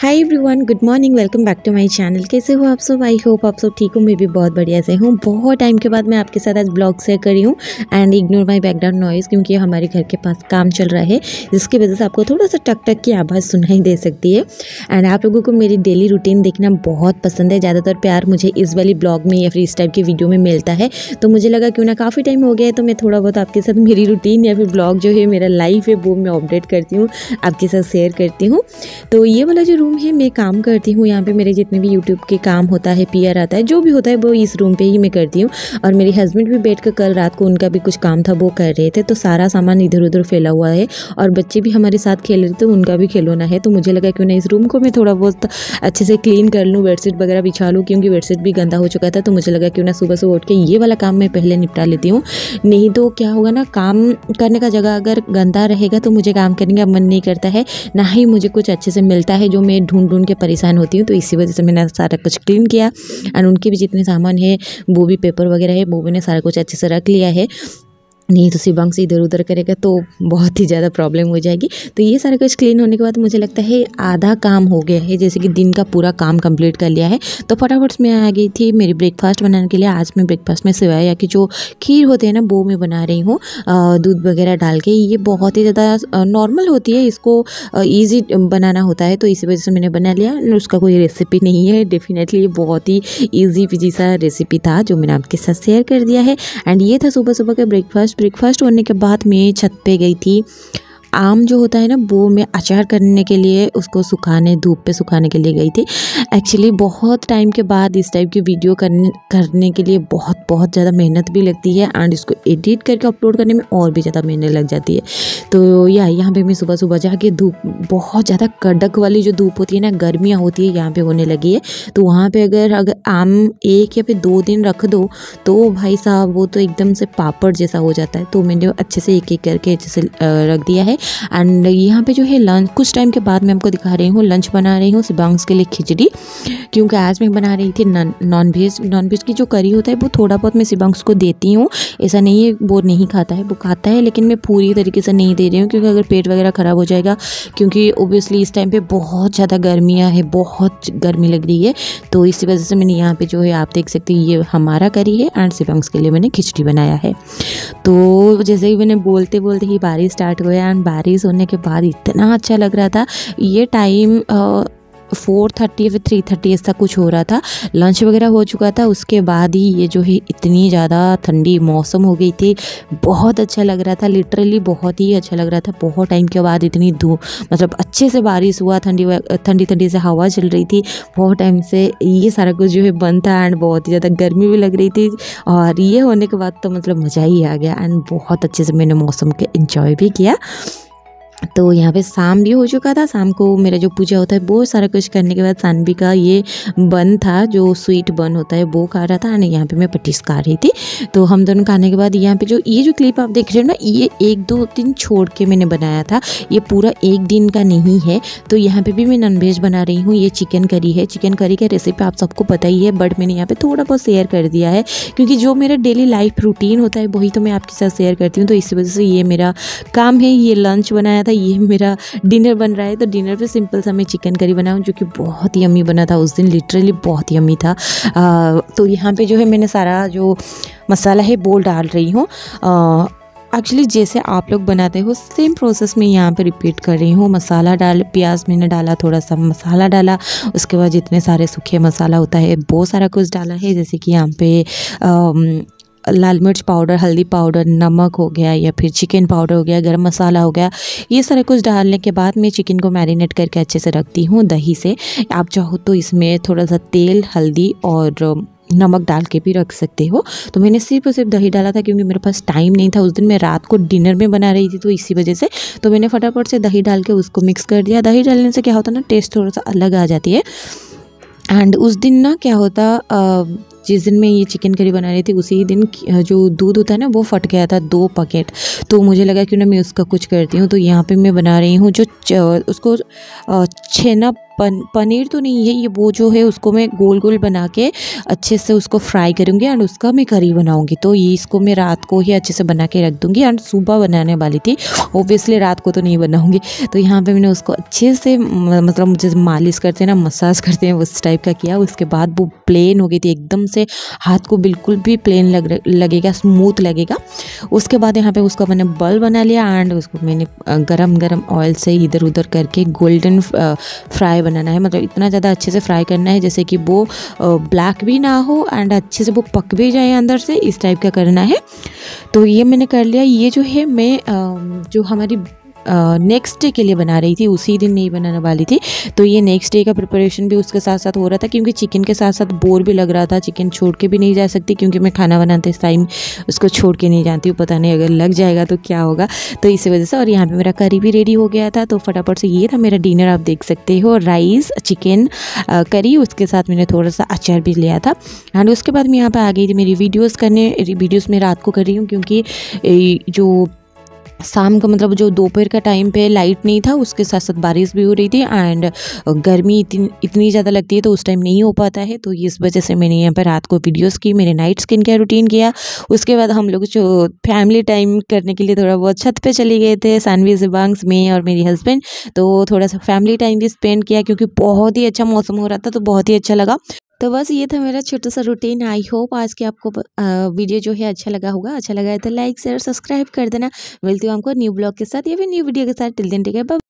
Hi everyone, good morning. Welcome back to my channel. कैसे हो आप सब? आई होप आप सब ठीक हो। मैं भी बहुत बढ़िया से हूँ। बहुत टाइम के बाद मैं आपके साथ आज ब्लॉग शेयर कर रही हूँ। And ignore my background noise, क्योंकि हमारे घर के पास काम चल रहा है, जिसकी वजह से आपको थोड़ा सा टक टक की आवाज़ सुनाई दे सकती है। एंड आप लोगों को मेरी डेली रूटीन देखना बहुत पसंद है। ज़्यादातर प्यार मुझे इस वाली ब्लॉग में या फिर इस टाइप की वीडियो में मिलता है, तो मुझे लगा क्यों ना, काफ़ी टाइम हो गया है तो मैं थोड़ा बहुत आपके साथ मेरी रूटीन या फिर ब्लॉग जो है, मेरा लाइफ है, वो मैं अपडेट करती हूँ, आपके साथ शेयर करती हूँ। तो ये वाला जो रूम है, मैं काम करती हूँ यहाँ पे। मेरे जितने भी यूट्यूब के काम होता है, पीआर आता है, जो भी होता है, वो इस रूम पे ही मैं करती हूँ। और मेरे हस्बैंड भी बैठ कर कल रात को उनका भी कुछ काम था, वो कर रहे थे। तो सारा सामान इधर उधर फैला हुआ है और बच्चे भी हमारे साथ खेल रहे थे, उनका भी खिलौना है। तो मुझे लगा क्यों ना इस रूम को मैं थोड़ा बहुत अच्छे से क्लीन कर लूँ, बेडशीट वगैरह बिछा लूँ, क्योंकि बेडशीट भी गंदा हो चुका था। तो मुझे लगा क्यों ना सुबह सुबह उठ के ये वाला काम मैं पहले निपटा लेती हूँ। नहीं तो क्या होगा ना, काम करने का जगह अगर गंदा रहेगा तो मुझे काम करने का मन नहीं करता है, ना ही मुझे कुछ अच्छे से मिलता है, जो मैं ढूंढ ढूंढ के परेशान होती हूँ। तो इसी वजह से मैंने सारा कुछ क्लीन किया। एंड उनके भी जितने सामान है, वो भी पेपर वगैरह है, वो मैंने सारा कुछ अच्छे से रख लिया है। नहीं तो शिवांग से इधर उधर करेगा तो बहुत ही ज़्यादा प्रॉब्लम हो जाएगी। तो ये सारा कुछ क्लीन होने के बाद मुझे लगता है आधा काम हो गया है, जैसे कि दिन का पूरा काम कंप्लीट कर लिया है। तो फटाफट मैं आ गई थी मेरी ब्रेकफास्ट बनाने के लिए। आज मैं ब्रेकफास्ट में सेवई या कि जो खीर होते हैं ना, वो मैं बना रही हूँ दूध वगैरह डाल के। ये बहुत ही ज़्यादा नॉर्मल होती है, इसको ईजी बनाना होता है, तो इसी वजह से मैंने बना लिया। उसका कोई रेसिपी नहीं है, डेफिनेटली ये बहुत ही ईजी पीजी सा रेसिपी था, जो मैंने आपके साथ शेयर कर दिया है। एंड ये था सुबह सुबह का ब्रेकफास्ट होने के बाद मैं छत पे गई थी। आम जो होता है ना, वो मैं अचार करने के लिए उसको सुखाने, धूप पे सुखाने के लिए गई थी। एक्चुअली बहुत टाइम के बाद इस टाइप की वीडियो करने के लिए बहुत ज़्यादा मेहनत भी लगती है, एंड इसको एडिट करके अपलोड करने में और भी ज़्यादा मेहनत लग जाती है। तो यहाँ पे मैं सुबह सुबह जाके, धूप बहुत ज़्यादा कड़क वाली जो धूप होती है ना, गर्मियाँ होती है, यहाँ पे होने लगी है। तो वहाँ पर अगर आम 1 या फिर 2 दिन रख दो तो भाई साहब वो तो एकदम से पापड़ जैसा हो जाता है। तो मैंने अच्छे से एक एक करके अच्छे से रख दिया है। एंड यहाँ पे जो है लंच, कुछ टाइम के बाद मैं आपको दिखा रही हूँ, लंच बना रही हूँ शिवांश के लिए खिचड़ी, क्योंकि आज मैं बना रही थी नॉन वेज की जो करी होता है, वो थोड़ा बहुत मैं शिवांश को देती हूँ। ऐसा नहीं है वो नहीं खाता है, वो खाता है, लेकिन मैं पूरी तरीके से नहीं दे रही हूँ, क्योंकि अगर पेट वगैरह ख़राब हो जाएगा, क्योंकि ओबियसली इस टाइम पे बहुत ज़्यादा गर्मियाँ है, बहुत गर्मी लग रही है। तो इसी वजह से मैंने यहाँ पे जो है, आप देख सकते हैं, ये हमारा करी है एंड शिवांश के लिए मैंने खिचड़ी बनाया है। तो जैसे ही मैंने बोलते बोलते ही बारिश स्टार्ट हुआ, एंड बारिश होने के बाद इतना अच्छा लग रहा था। ये टाइम 4:30 या फिर 3:30 ऐसा कुछ हो रहा था। लंच वगैरह हो चुका था, उसके बाद ही ये जो है इतनी ज़्यादा ठंडी मौसम हो गई थी। बहुत अच्छा लग रहा था, लिटरली बहुत ही अच्छा लग रहा था। बहुत टाइम के बाद इतनी धूप, मतलब अच्छे से बारिश हुआ, ठंडी से हवा चल रही थी। बहुत टाइम से ये सारा कुछ जो है बंद था, एंड बहुत ही ज़्यादा गर्मी भी लग रही थी। और ये होने के बाद तो मतलब मज़ा ही आ गया, एंड बहुत अच्छे से मैंने मौसम के एंजॉय भी किया। तो यहाँ पे शाम भी हो चुका था। शाम को मेरा जो पूजा होता है, वो सारा कुछ करने के बाद सानवी का ये बन था, जो स्वीट बन होता है, वो खा रहा था, एंड यहाँ पे मैं पटीस खा रही थी। तो हम दोनों खाने के बाद यहाँ पे ये जो क्लिप आप देख रहे हो ना, ये 1-2 दिन छोड़ के मैंने बनाया था, ये पूरा एक दिन का नहीं है। तो यहाँ पे भी मैं नॉनवेज बना रही हूँ। ये चिकन करी है। चिकन करी का रेसिपी आप सबको पता ही है, बट मैंने यहाँ पे थोड़ा बहुत शेयर कर दिया है, क्योंकि जो मेरा डेली लाइफ रूटीन होता है, वही तो मैं आपके साथ शेयर करती हूँ। तो इसी वजह से ये मेरा काम है। ये लंच बनाया था, ये मेरा डिनर बन रहा है। तो डिनर पे सिंपल सा मैं चिकन करी बनाऊँ, जो कि बहुत ही यम्मी बना था उस दिन, लिटरली बहुत ही यम्मी था। तो यहाँ पे जो है मैंने सारा जो मसाला है वो डाल रही हूँ। एक्चुअली जैसे आप लोग बनाते हो, सेम प्रोसेस में यहाँ पे रिपीट कर रही हूँ। मसाला प्याज मैंने डाला, थोड़ा सा मसाला डाला, उसके बाद जितने सारे सूखे मसाला होता है वो सारा कुछ डाला है, जैसे कि यहाँ पे लाल मिर्च पाउडर, हल्दी पाउडर, नमक हो गया, या फिर चिकन पाउडर हो गया, गरम मसाला हो गया। ये सारा कुछ डालने के बाद मैं चिकन को मैरिनेट करके अच्छे से रखती हूँ दही से। आप चाहो तो इसमें थोड़ा सा तेल, हल्दी और नमक डाल के भी रख सकते हो। तो मैंने सिर्फ और सिर्फ दही डाला था, क्योंकि मेरे पास टाइम नहीं था उस दिन, मैं रात को डिनर में बना रही थी, तो इसी वजह से तो मैंने फटाफट से दही डाल के उसको मिक्स कर दिया। दही डालने से क्या होता है ना, टेस्ट थोड़ा सा अलग आ जाती है। एंड उस दिन ना क्या होता, जिस दिन मैं ये चिकन करी बना रही थी उसी दिन जो दूध होता है ना वो फट गया था 2 पैकेट। तो मुझे लगा क्यों ना मैं उसका कुछ करती हूँ। तो यहाँ पे मैं बना रही हूँ जो उसको छेना पनीर तो नहीं है ये, वो जो है उसको मैं गोल गोल बना के अच्छे से उसको फ्राई करूँगी एंड उसका मैं करी बनाऊँगी। तो ये इसको मैं रात को ही अच्छे से बना के रख दूँगी एंड सुबह बनाने वाली थी, ओब्वियसली रात को तो नहीं बनाऊँगी। तो यहाँ पे मैंने उसको अच्छे से मतलब जैसे मालिश करते हैं ना, मसाज करते हैं, उस टाइप का किया। उसके बाद वो प्लेन हो गई थी एकदम से, हाथ को बिल्कुल भी प्लेन लगेगा, स्मूथ लगेगा। उसके बाद यहाँ पे उसका मैंने बॉल बना लिया एंड उसको मैंने गरम गरम ऑयल से इधर उधर करके गोल्डन फ्राई बनाना है, मतलब इतना ज़्यादा अच्छे से फ्राई करना है जैसे कि वो ब्लैक भी ना हो एंड अच्छे से वो पक भी जाए अंदर से, इस टाइप का करना है। तो ये मैंने कर लिया। ये जो है मैं जो हमारी नेक्स्ट डे के लिए बना रही थी, उसी दिन नहीं बनाने वाली थी। तो ये नेक्स्ट डे का प्रिपरेशन भी उसके साथ साथ हो रहा था, क्योंकि चिकन के साथ साथ बोर भी लग रहा था। चिकन छोड़ के भी नहीं जा सकती क्योंकि मैं खाना बनाते इस टाइम उसको छोड़ के नहीं जानती हूँ, पता नहीं अगर लग जाएगा तो क्या होगा, तो इसी वजह से। और यहाँ पे मेरा करी भी रेडी हो गया था। तो फटाफट से ये था मेरा डिनर, आप देख सकते हो, राइस, चिकन करी, उसके साथ मैंने थोड़ा सा अचार भी लिया था। एंड उसके बाद मैं यहाँ पर आ गई थी मेरी वीडियोज़ करने। वीडियोज़ मैं रात को कर रही हूँ क्योंकि जो शाम का मतलब जो दोपहर का टाइम पे लाइट नहीं था, उसके साथ साथ बारिश भी हो रही थी एंड गर्मी इतनी ज़्यादा लगती है तो उस टाइम नहीं हो पाता है। तो इस वजह से मैंने यहाँ पर रात को वीडियोस की, मेरे नाइट स्किन केयर रूटीन किया। उसके बाद हम लोग जो फैमिली टाइम करने के लिए थोड़ा बहुत छत पे चले गए थे, सानवी, ज़िबांग्स, मैं और मेरी हस्बैंड। तो थोड़ा सा फैमिली टाइम भी स्पेंड किया क्योंकि बहुत ही अच्छा मौसम हो रहा था, तो बहुत ही अच्छा लगा। तो बस ये था मेरा छोटा सा रूटीन। आई होप आज के आपको वीडियो जो है अच्छा लगा होगा। अच्छा लगा है तो लाइक शेयर सब्सक्राइब कर देना। मिलती हूँ आपको न्यू ब्लॉग के साथ या फिर न्यू वीडियो के साथ। Till then take care, bye.